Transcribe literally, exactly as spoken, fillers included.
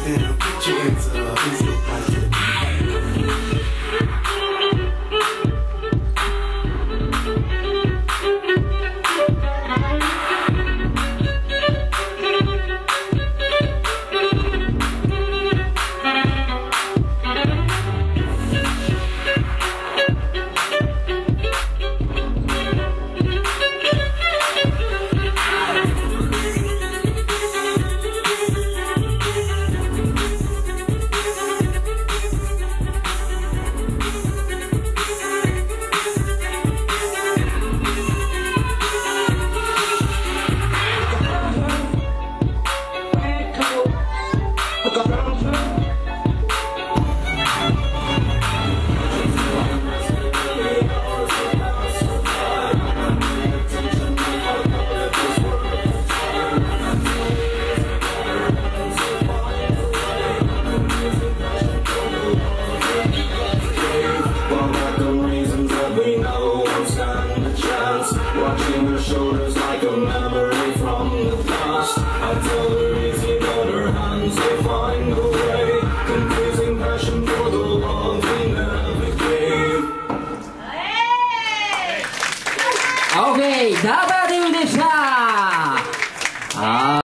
down, put your hands up, it's your party. Watching her shoulders like a memory from the past. I tell her easy, but her hands they find a way. Confusing passion for the love we never gave. Okay, Dabaduでした。